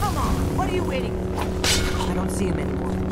Come on, what are you waiting for? I don't see him anymore.